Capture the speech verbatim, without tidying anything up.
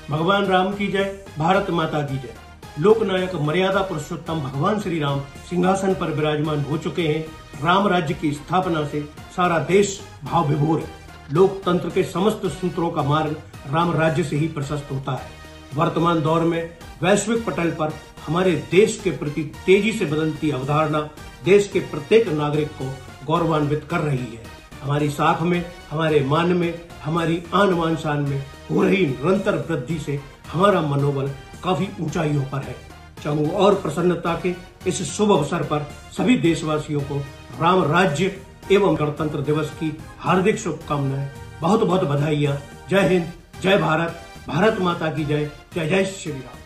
भगवान राम की जय, भारत माता की जय। लोकनायक मर्यादा पुरुषोत्तम भगवान श्री राम सिंहासन पर विराजमान हो चुके हैं। राम राज्य की स्थापना से सारा देश भाव विभोर है। लोकतंत्र के समस्त सूत्रों का मार्ग राम राज्य से ही प्रशस्त होता है। वर्तमान दौर में वैश्विक पटल पर हमारे देश के प्रति तेजी से बदलती अवधारणा देश के प्रत्येक नागरिक को गौरवान्वित कर रही है। हमारी साख में, हमारे मान में, हमारी आन बान शान में हो रही निरंतर वृद्धि से हमारा मनोबल काफी ऊंचाइयों पर है। चाहूँ और प्रसन्नता के इस शुभ अवसर पर सभी देशवासियों को राम राज्य एवं गणतंत्र दिवस की हार्दिक शुभकामनाएं, बहुत बहुत बधाइयां। जय हिंद, जय भारत, भारत माता की जय, जय जय श्री राम।